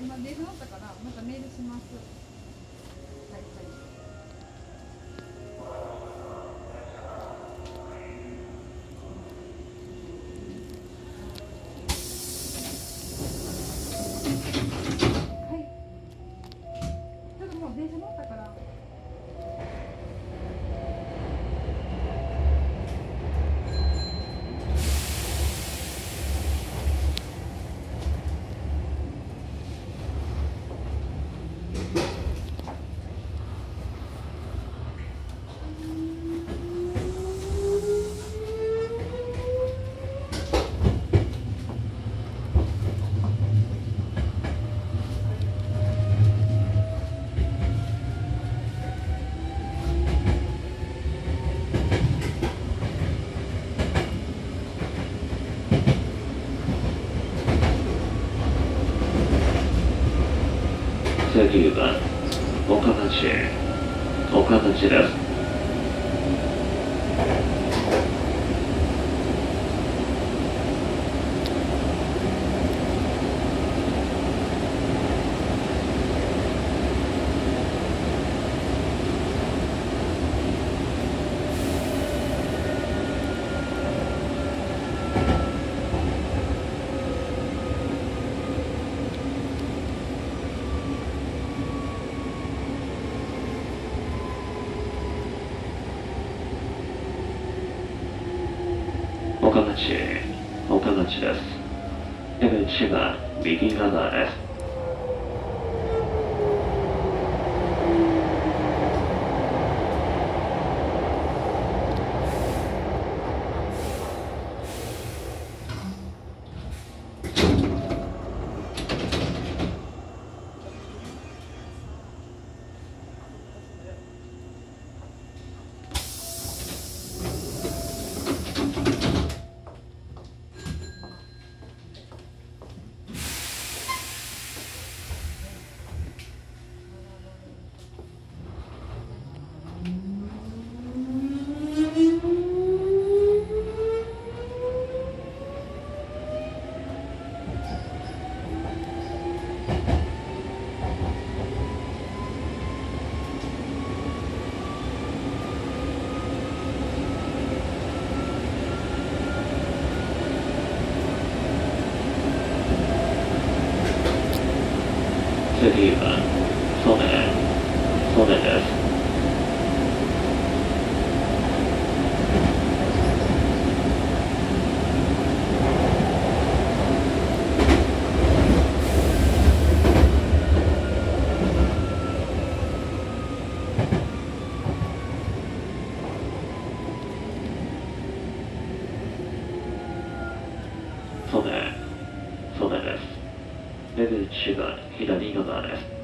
今電車乗ったからまたメールします。はいはい。はい。ちょっともう電車乗ったから。 9番岡町岡町です。岡町岡町です。出口は右側です。次は曽根です。曽根です。出口は左側です。